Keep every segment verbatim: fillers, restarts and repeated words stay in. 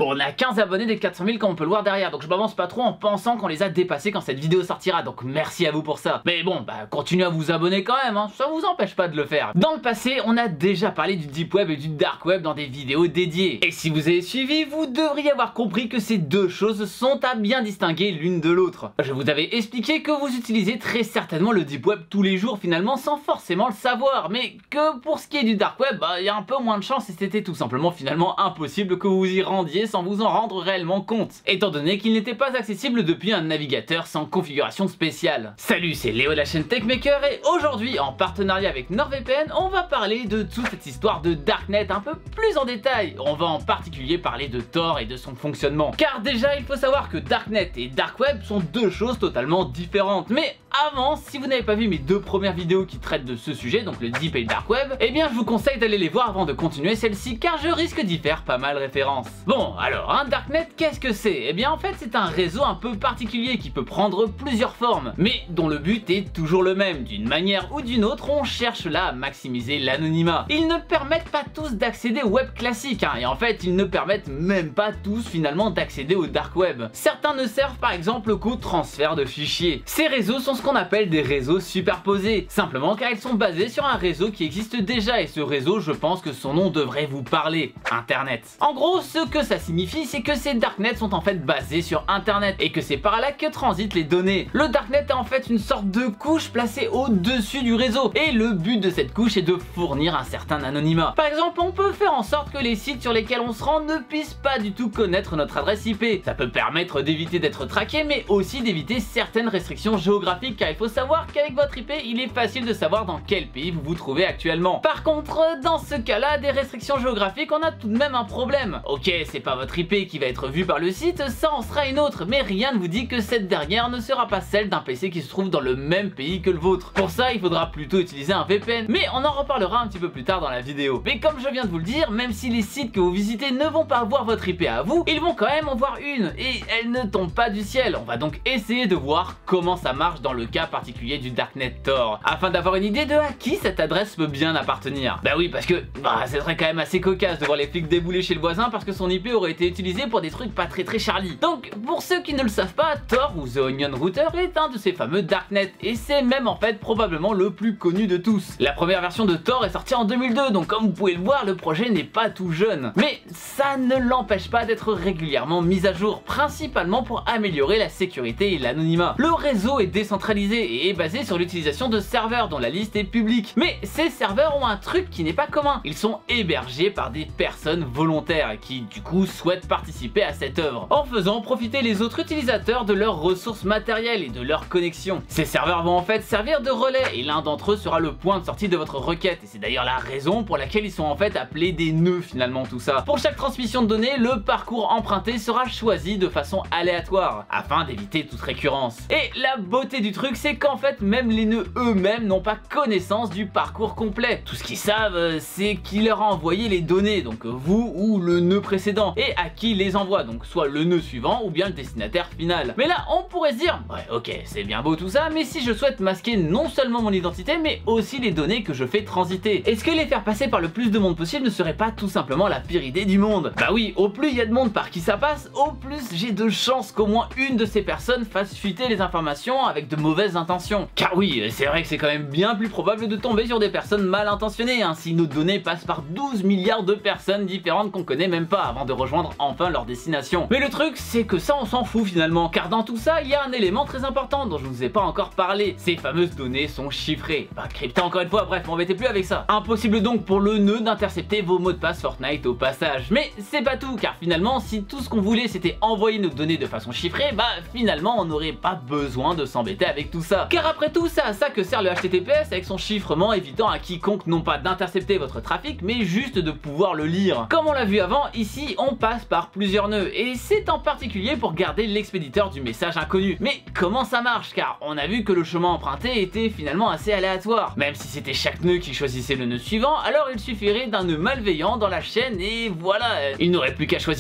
Bon, on a quinze abonnés des quatre cent mille comme on peut le voir derrière, donc je m'avance pas trop en pensant qu'on les a dépassés quand cette vidéo sortira, donc merci à vous pour ça. Mais bon, bah continuez à vous abonner quand même, hein, ça vous empêche pas de le faire. Dans le passé, on a déjà parlé du Deep Web et du Dark Web dans des vidéos dédiées. Et si vous avez suivi, vous devriez avoir compris que ces deux choses sont à bien distinguer l'une de l'autre. Je vous avais expliqué que vous utilisez très certainement le Deep Web tous les jours finalement sans forcément le savoir, mais que pour ce qui est du Dark Web, bah il y a un peu moins de chance et c'était tout simplement finalement impossible que vous vous y rendiez sans vous en rendre réellement compte, étant donné qu'il n'était pas accessible depuis un navigateur sans configuration spéciale. Salut, c'est Léo de la chaîne TechMaker et aujourd'hui, en partenariat avec NordVPN, on va parler de toute cette histoire de Darknet un peu plus en détail. On va en particulier parler de Tor et de son fonctionnement. Car déjà, il faut savoir que Darknet et Dark Web sont deux choses totalement différentes. Mais avant, si vous n'avez pas vu mes deux premières vidéos qui traitent de ce sujet, donc le Deep et le Dark Web, eh bien je vous conseille d'aller les voir avant de continuer celle-ci car je risque d'y faire pas mal référence. Bon, alors un Darknet, qu'est-ce que c'est? Eh bien en fait c'est un réseau un peu particulier qui peut prendre plusieurs formes, mais dont le but est toujours le même. D'une manière ou d'une autre, on cherche là à maximiser l'anonymat. Ils ne permettent pas tous d'accéder au web classique, hein, et en fait ils ne permettent même pas tous finalement d'accéder au Dark Web. Certains ne servent par exemple qu'au transfert de fichiers. Ces réseaux sont ce qu'on appelle des réseaux superposés, simplement car ils sont basés sur un réseau qui existe déjà, et ce réseau, je pense que son nom devrait vous parler, Internet. En gros, ce que ça signifie, c'est que ces Darknets sont en fait basés sur Internet, et que c'est par là que transitent les données. Le Darknet est en fait une sorte de couche placée au-dessus du réseau, et le but de cette couche est de fournir un certain anonymat. Par exemple, on peut faire en sorte que les sites sur lesquels on se rend ne puissent pas du tout connaître notre adresse I P. Ça peut permettre d'éviter d'être traqué, mais aussi d'éviter certaines restrictions géographiques, car il faut savoir qu'avec votre I P, il est facile de savoir dans quel pays vous vous trouvez actuellement. Par contre, dans ce cas-là, des restrictions géographiques, on a tout de même un problème. Ok, c'est pas votre I P qui va être vue par le site, ça en sera une autre, mais rien ne vous dit que cette dernière ne sera pas celle d'un P C qui se trouve dans le même pays que le vôtre. Pour ça, il faudra plutôt utiliser un V P N, mais on en reparlera un petit peu plus tard dans la vidéo. Mais comme je viens de vous le dire, même si les sites que vous visitez ne vont pas voir votre I P à vous, ils vont quand même en voir une, et elle ne tombe pas du ciel. On va donc essayer de voir comment ça marche dans le cas particulier du Darknet Tor, afin d'avoir une idée de à qui cette adresse peut bien appartenir. Bah oui, parce que bah, ce serait quand même assez cocasse de voir les flics débouler chez le voisin parce que son I P aurait été utilisé pour des trucs pas très très Charlie. Donc pour ceux qui ne le savent pas, Tor ou The Onion Router est un de ces fameux Darknet, et c'est même en fait probablement le plus connu de tous. La première version de Tor est sortie en deux mille deux, donc comme vous pouvez le voir, le projet n'est pas tout jeune. Mais ça ne l'empêche pas d'être régulièrement mis à jour, principalement pour améliorer la sécurité et l'anonymat. Le réseau est décentralisé et est basé sur l'utilisation de serveurs dont la liste est publique. Mais ces serveurs ont un truc qui n'est pas commun. Ils sont hébergés par des personnes volontaires qui du coup souhaitent participer à cette œuvre, en faisant profiter les autres utilisateurs de leurs ressources matérielles et de leurs connexions. Ces serveurs vont en fait servir de relais, et l'un d'entre eux sera le point de sortie de votre requête, et c'est d'ailleurs la raison pour laquelle ils sont en fait appelés des nœuds finalement tout ça. Pour chaque transmission de données, le parcours emprunté sera choisi de façon aléatoire, afin d'éviter toute récurrence. Et la beauté du truc, c'est qu'en fait même les nœuds eux-mêmes n'ont pas connaissance du parcours complet. Tout ce qu'ils savent, c'est qui leur a envoyé les données, donc vous ou le nœud précédent, et à qui les envoie, donc soit le nœud suivant ou bien le destinataire final. Mais là on pourrait se dire, ouais ok c'est bien beau tout ça, mais si je souhaite masquer non seulement mon identité mais aussi les données que je fais transiter, est-ce que les faire passer par le plus de monde possible ne serait pas tout simplement la pire idée du monde? Bah oui, au plus il y a de monde par qui ça passe, au plus j'ai de chances qu'au moins une de ces personnes fasse fuiter les informations avec de mauvaises intentions. Car oui, c'est vrai que c'est quand même bien plus probable de tomber sur des personnes mal intentionnées, hein, si nos données passent par douze milliards de personnes différentes qu'on connaît même pas avant de rejoindre enfin leur destination. Mais le truc c'est que ça on s'en fout finalement, car dans tout ça il y a un élément très important dont je vous ai pas encore parlé. Ces fameuses données sont chiffrées, pas cryptées encore une fois, bref m'embêtez plus avec ça. Impossible donc pour le nœud d'intercepter vos mots de passe Fortnite au passage. Mais c'est pas tout, car finalement si tout ce qu'on voulait c'était envoyer nos données de façon chiffrée, bah finalement on n'aurait pas besoin de s'embêter avec tout ça. Car après tout c'est à ça que sert le H T T P S avec son chiffrement, évitant à quiconque non pas d'intercepter votre trafic mais juste de pouvoir le lire. Comme on l'a vu avant, ici on passe par plusieurs nœuds, et c'est en particulier pour garder l'expéditeur du message inconnu. Mais comment ça marche? Car on a vu que le chemin emprunté était finalement assez aléatoire. Même si c'était chaque nœud qui choisissait le nœud suivant, alors il suffirait d'un nœud malveillant dans la chaîne et voilà, il n'aurait plus qu'à choisir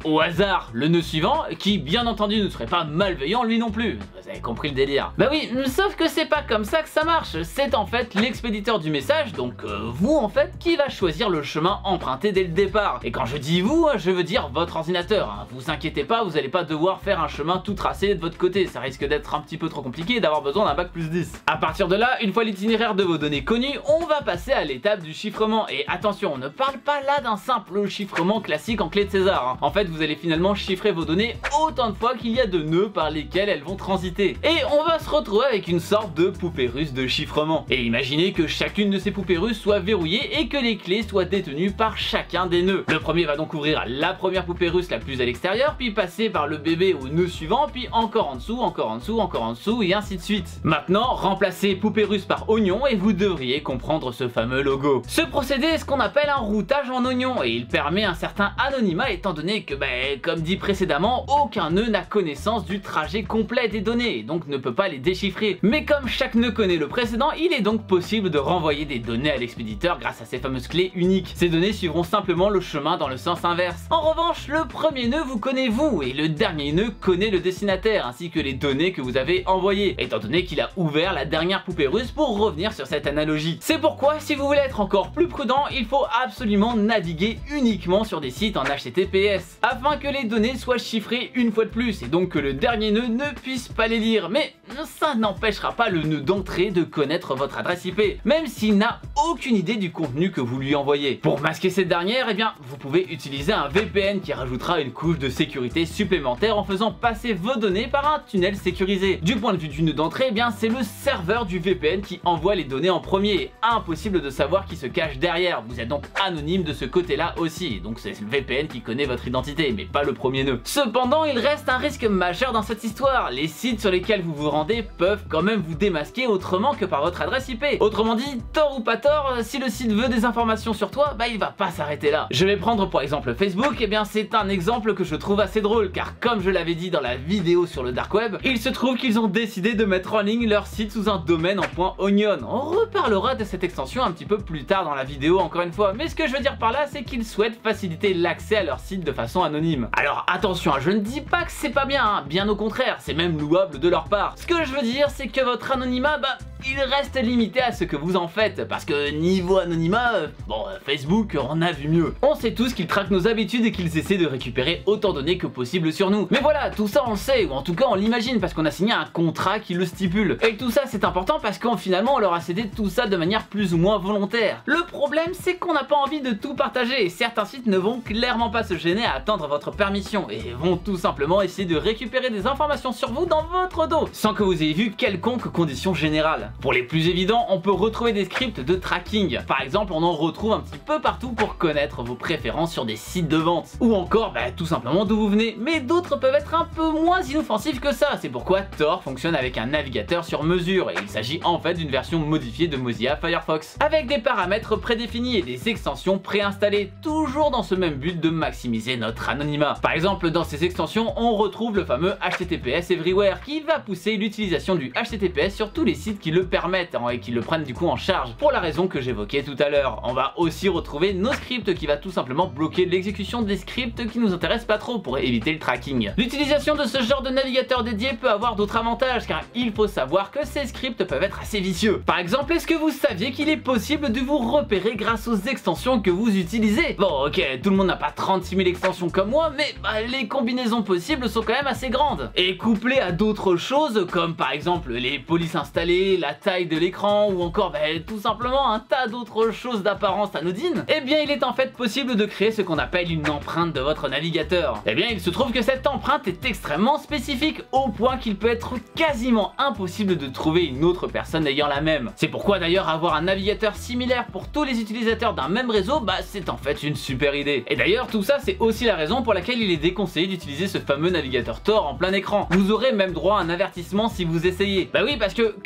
au hasard le nœud suivant, qui bien entendu ne serait pas malveillant lui non plus. Vous avez compris le délire. Bah oui, sauf que c'est pas comme ça que ça marche. C'est en fait l'expéditeur du message, donc euh, vous en fait, qui va choisir le chemin emprunté dès le départ. Et quand je dis vous, je veux dire votre ordinateur. Hein. Vous inquiétez pas, vous allez pas devoir faire un chemin tout tracé de votre côté. Ça risque d'être un petit peu trop compliqué et d'avoir besoin d'un bac plus dix. À partir de là, une fois l'itinéraire de vos données connu, on va passer à l'étape du chiffrement. Et attention, on ne parle pas là d'un simple chiffrement classique en clé de César. Hein. En fait, vous allez finalement chiffrer vos données autant de fois qu'il y a de nœuds par lesquels elles vont transiter. Et on va se retrouver avec une sorte de poupée russe de chiffrement. Et imaginez que chacune de ces poupées russes soit verrouillée et que les clés soient détenues par chacun des nœuds. Le premier va donc ouvrir la première poupée russe la plus à l'extérieur, puis passer par le bébé au nœud suivant, puis encore en dessous, encore en dessous, encore en dessous, et ainsi de suite. Maintenant, remplacez poupée russe par oignon et vous devriez comprendre ce fameux logo. Ce procédé est ce qu'on appelle un routage en oignon et il permet un certain anonymat étant donné que, bah, comme dit précédemment, aucun nœud n'a connaissance du trajet complet des données et donc ne peut pas les déchiffrer. Mais comme chaque nœud connaît le précédent, il est donc possible de renvoyer des données à l'expéditeur grâce à ces fameuses clés uniques. Ces données suivront simplement le chemin dans le sens inverse. En revanche, le premier nœud vous connaît vous et le dernier nœud connaît le destinataire ainsi que les données que vous avez envoyées, étant donné qu'il a ouvert la dernière poupée russe pour revenir sur cette analogie. C'est pourquoi, si vous voulez être encore plus prudent, il faut absolument naviguer uniquement sur des sites en H T T P S, afin que les données soient chiffrées une fois de plus, et donc que le dernier nœud ne puisse pas les lire. Mais ça n'empêchera pas le nœud d'entrée de connaître votre adresse I P, même s'il n'a aucune idée du contenu que vous lui envoyez. Pour masquer cette dernière, eh bien, vous pouvez utiliser un V P N qui rajoutera une couche de sécurité supplémentaire en faisant passer vos données par un tunnel sécurisé. Du point de vue du nœud d'entrée, eh bien, c'est le serveur du V P N qui envoie les données en premier. Impossible de savoir qui se cache derrière. Vous êtes donc anonyme de ce côté-là aussi. Donc c'est le V P N qui connaît votre identité, mais pas le premier nœud. Cependant, il reste un risque majeur dans cette histoire. Les sites sur lesquels vous vous rendez peuvent quand même vous démasquer autrement que par votre adresse I P. Autrement dit, tort ou pas tort, si le site veut des informations sur toi, bah il va pas s'arrêter là. Je vais prendre pour exemple Facebook, et bien c'est un exemple que je trouve assez drôle, car comme je l'avais dit dans la vidéo sur le dark web, il se trouve qu'ils ont décidé de mettre en ligne leur site sous un domaine en .onion. On reparlera de cette extension un petit peu plus tard dans la vidéo encore une fois, mais ce que je veux dire par là, c'est qu'ils souhaitent faciliter l'accès à leur site de façon anonyme. Alors attention, je ne dis pas que c'est pas bien, hein, bien au contraire, c'est même louable de leur part. Ce que je veux dire, c'est que votre anonymat, bah, il reste limité à ce que vous en faites, parce que niveau anonymat, euh, bon, euh, Facebook, on a vu mieux. On sait tous qu'ils traquent nos habitudes et qu'ils essaient de récupérer autant de données que possible sur nous. Mais voilà, tout ça on le sait, ou en tout cas on l'imagine, parce qu'on a signé un contrat qui le stipule. Et tout ça c'est important parce qu'on finalement on leur a cédé tout ça de manière plus ou moins volontaire. Le problème c'est qu'on n'a pas envie de tout partager, et certains sites ne vont clairement pas se gêner à attendre votre permission, et vont tout simplement essayer de récupérer des informations sur vous dans votre dos, sans que vous ayez vu quelconque condition générale. Pour les plus évidents, on peut retrouver des scripts de tracking. Par exemple, on en retrouve un petit peu partout pour connaître vos préférences sur des sites de vente. Ou encore, bah, tout simplement d'où vous venez. Mais d'autres peuvent être un peu moins inoffensifs que ça. C'est pourquoi Tor fonctionne avec un navigateur sur mesure. Et il s'agit en fait d'une version modifiée de Mozilla Firefox, avec des paramètres prédéfinis et des extensions préinstallées, toujours dans ce même but de maximiser notre anonymat. Par exemple, dans ces extensions, on retrouve le fameux H T T P S Everywhere, qui va pousser l'utilisation du H T T P S sur tous les sites qui le permettent hein, et qui le prennent du coup en charge, pour la raison que j'évoquais tout à l'heure. On va aussi retrouver nos scripts qui va tout simplement bloquer l'exécution des scripts qui nous intéressent pas trop pour éviter le tracking. L'utilisation de ce genre de navigateur dédié peut avoir d'autres avantages, car il faut savoir que ces scripts peuvent être assez vicieux. Par exemple, est-ce que vous saviez qu'il est possible de vous repérer grâce aux extensions que vous utilisez? Bon ok, tout le monde n'a pas trente-six mille extensions comme moi, mais bah, les combinaisons possibles sont quand même assez grandes. Et couplées à d'autres choses, comme par exemple les polices installées, la taille de l'écran ou encore bah, tout simplement un tas d'autres choses d'apparence anodine, eh bien il est en fait possible de créer ce qu'on appelle une empreinte de votre navigateur. Eh bien il se trouve que cette empreinte est extrêmement spécifique, au point qu'il peut être quasiment impossible de trouver une autre personne ayant la même. C'est pourquoi d'ailleurs avoir un navigateur similaire pour tous les utilisateurs d'un même réseau, bah c'est en fait une super idée. Et d'ailleurs tout ça c'est aussi la raison pour laquelle il est déconseillé d'utiliser ce fameux navigateur Tor en plein écran. Vous aurez même droit à un avertissement si vous essayez. Bah oui, parce que quand en faisant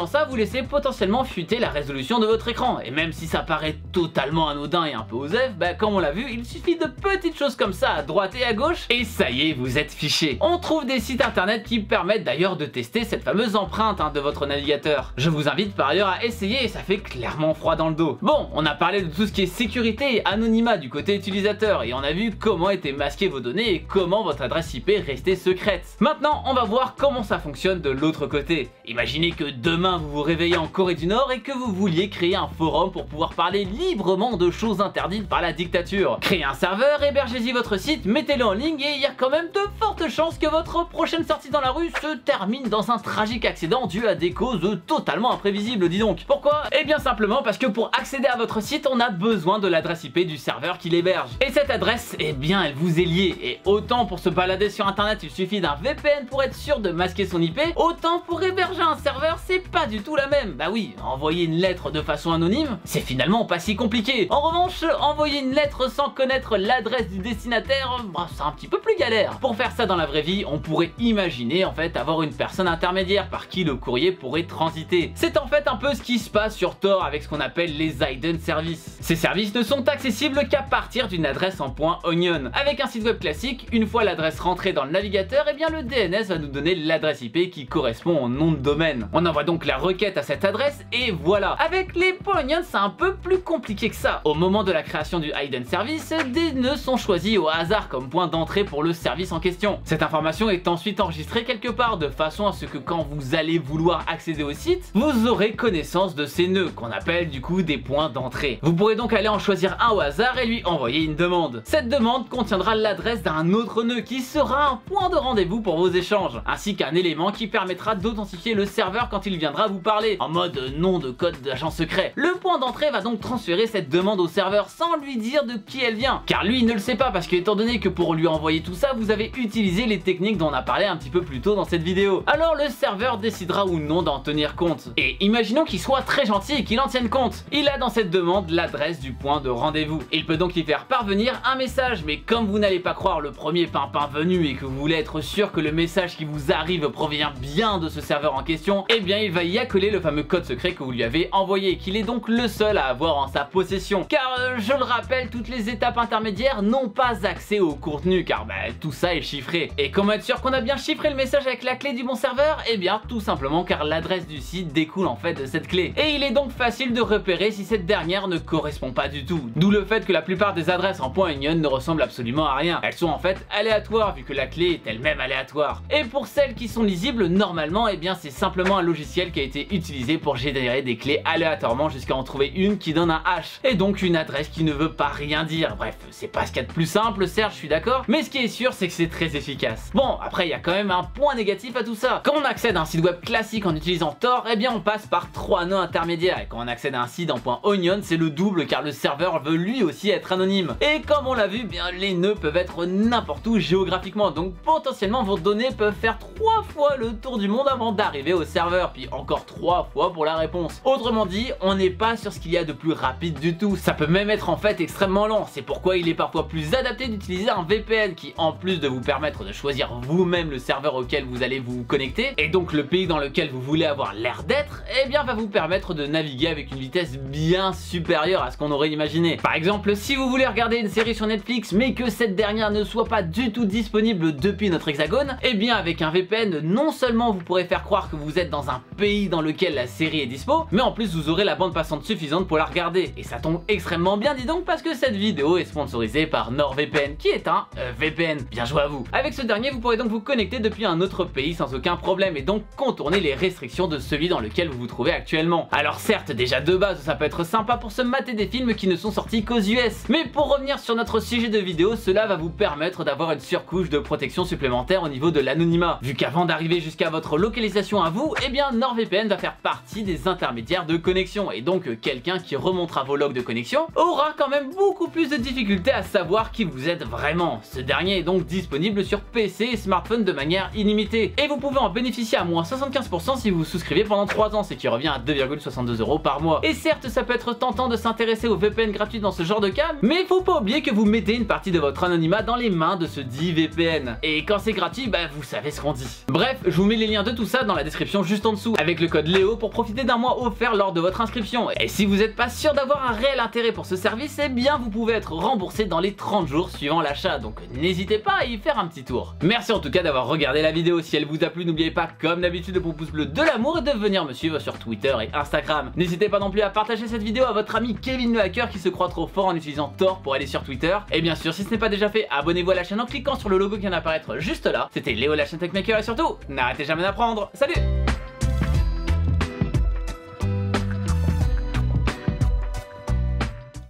faisant ça, vous laissez potentiellement fuiter la résolution de votre écran. Et même si ça paraît totalement anodin et un peu osef, bah comme on l'a vu, il suffit de petites choses comme ça à droite et à gauche, et ça y est, vous êtes fiché. On trouve des sites internet qui permettent d'ailleurs de tester cette fameuse empreinte hein, de votre navigateur. Je vous invite par ailleurs à essayer et ça fait clairement froid dans le dos. Bon, on a parlé de tout ce qui est sécurité et anonymat du côté utilisateur et on a vu comment étaient masquées vos données et comment votre adresse I P restait secrète. Maintenant, on va voir comment ça fonctionne de l'autre côté. Imaginez que demain vous vous réveillez en Corée du Nord et que vous vouliez créer un forum pour pouvoir parler librement de choses interdites par la dictature. Créez un serveur, hébergez-y votre site, mettez-le en ligne et il y a quand même de fortes chances que votre prochaine sortie dans la rue se termine dans un tragique accident dû à des causes totalement imprévisibles, dis donc. Pourquoi? Eh bien simplement parce que pour accéder à votre site, on a besoin de l'adresse I P du serveur qui l'héberge. Et cette adresse, eh bien elle vous est liée. Et autant pour se balader sur internet, il suffit d'un V P N pour être sûr de masquer son I P, autant pour héberger un serveur, c'est pas du tout la même. Bah oui, envoyer une lettre de façon anonyme, c'est finalement pas si compliqué. En revanche, envoyer une lettre sans connaître l'adresse du destinataire, bah, c'est un petit peu plus galère. Pour faire ça dans la vraie vie, on pourrait imaginer en fait avoir une personne intermédiaire par qui le courrier pourrait transiter. C'est en fait un peu ce qui se passe sur Tor avec ce qu'on appelle les hidden services. Ces services ne sont accessibles qu'à partir d'une adresse en .onion. Avec un site web classique, une fois l'adresse rentrée dans le navigateur, et eh bien le D N S va nous donner l'adresse I P qui correspond au nom de domaine. On envoie donc la requête à cette adresse et voilà. Avec les .onion, c'est un peu plus compliqué que ça. Au moment de la création du hidden service, des nœuds sont choisis au hasard comme point d'entrée pour le service en question. Cette information est ensuite enregistrée quelque part de façon à ce que quand vous allez vouloir accéder au site, vous aurez connaissance de ces nœuds qu'on appelle du coup des points d'entrée. Vous pourrez donc aller en choisir un au hasard et lui envoyer une demande. Cette demande contiendra l'adresse d'un autre nœud qui sera un point de rendez-vous pour vos échanges, ainsi qu'un élément qui permettra d'authentifier le serveur quand il viendra vous parler, en mode nom de code d'agent secret. Le point d'entrée va donc transférer cette demande au serveur sans lui dire de qui elle vient, car lui il ne le sait pas parce que étant donné que pour lui envoyer tout ça, vous avez utilisé les techniques dont on a parlé un petit peu plus tôt dans cette vidéo. Alors le serveur décidera ou non d'en tenir compte. Et imaginons qu'il soit très gentil et qu'il en tienne compte. Il a dans cette demande l'adresse du point de rendez-vous. Il peut donc y faire parvenir un message, mais comme vous n'allez pas croire le premier pimpin venu et que vous voulez être sûr que le message qui vous arrive provient bien de ce serveur en question, eh bien il va y accoler le fameux code secret que vous lui avez envoyé, qu'il est donc le seul à avoir en sa possession. Car euh, je le rappelle, toutes les étapes intermédiaires n'ont pas accès au contenu, car bah, tout ça est chiffré. Et comment être sûr qu'on a bien chiffré le message avec la clé du bon serveur? Eh bien tout simplement car l'adresse du site découle en fait de cette clé. Et il est donc facile de repérer si cette dernière ne correspond pas du tout. D'où le fait que la plupart des adresses en .onion ne ressemblent absolument à rien. Elles sont en fait aléatoires vu que la clé est elle-même aléatoire. Et pour celles qui sont lisibles, normalement, eh bien c'est simplement un logiciel qui a été utilisé pour générer des clés aléatoirement jusqu'à en trouver une qui donne un hash. Et donc une adresse qui ne veut pas rien dire. Bref, c'est pas ce qu'il y a de plus simple, certes, je suis d'accord. Mais ce qui est sûr, c'est que c'est très efficace. Bon, après, il y a quand même un point négatif à tout ça. Quand on accède à un site web classique en utilisant Tor, eh bien on passe par trois nœuds intermédiaires. Et quand on accède à un site en .onion, c'est le double car le serveur veut lui aussi être anonyme. Et comme on l'a vu, bien les nœuds peuvent être n'importe où géographiquement. Donc potentiellement vos données peuvent faire trois fois le tour du monde avant d'arriver au serveur. Puis encore trois fois pour la réponse. Autrement dit, on n'est pas sur ce qu'il y a de plus rapide du tout. Ça peut même être en fait extrêmement lent. C'est pourquoi il est parfois plus adapté d'utiliser un V P N qui, en plus de vous permettre de choisir vous-même le serveur auquel vous allez vous connecter, et donc le pays dans lequel vous voulez avoir l'air d'être, eh bien va vous permettre de naviguer avec une vitesse bien supérieure à ce qu'on aurait imaginé. Par exemple, si vous voulez regarder une série sur Netflix mais que cette dernière ne soit pas du tout disponible depuis notre hexagone, eh bien avec un V P N, non seulement vous pourrez faire croire que vous êtes dans un pays dans lequel la série est dispo, mais en plus vous aurez la bande passante suffisante pour la regarder. Et ça tombe extrêmement bien, dis donc, parce que cette vidéo est sponsorisée par NordVPN, qui est un euh, V P N. Bien joué à vous. Avec ce dernier, vous pourrez donc vous connecter depuis un autre pays sans aucun problème et donc contourner les restrictions de celui dans lequel vous vous trouvez actuellement. Alors certes, déjà de base, ça peut être sympa pour se mater des films qui ne sont sortis qu'aux U S, mais pour revenir sur notre sujet de vidéo, cela va vous permettre d'avoir une surcouche de protection supplémentaire au niveau de l'anonymat, vu qu'avant d'arriver jusqu'à votre localisation à vous, eh bien NordVPN va faire partie des intermédiaires de connexion, et donc quelqu'un qui remontera vos logs de connexion aura quand même beaucoup plus de difficultés à savoir qui vous êtes vraiment. Ce dernier est donc disponible sur P C et smartphone de manière illimitée, et vous pouvez en bénéficier à moins soixante-quinze pour cent si vous vous souscrivez pendant trois ans, ce qui revient à deux virgule soixante-deux euros par mois. Et certes, ça peut être tentant de s'intéresser aux V P N gratuits dans ce genre de cas, mais faut pas oublier que vous mettez une partie de votre anonymat dans les mains de ce dit V P N. Et quand c'est gratuit, bah vous savez ce qu'on dit. Bref, je vous mets les liens de tout ça dans la description juste en dessous. Avec avec le code Léo pour profiter d'un mois offert lors de votre inscription. Et si vous n'êtes pas sûr d'avoir un réel intérêt pour ce service, eh bien vous pouvez être remboursé dans les trente jours suivant l'achat, donc n'hésitez pas à y faire un petit tour. Merci en tout cas d'avoir regardé la vidéo. Si elle vous a plu, n'oubliez pas comme d'habitude le pouce bleu de l'amour et de venir me suivre sur Twitter et Instagram. N'hésitez pas non plus à partager cette vidéo à votre ami Kevin le hacker qui se croit trop fort en utilisant Tor pour aller sur Twitter. Et bien sûr, si ce n'est pas déjà fait, abonnez-vous à la chaîne en cliquant sur le logo qui vient d'apparaître juste là. C'était Léo, la chaîne Techmaker, et surtout, n'arrêtez jamais d'apprendre. Salut!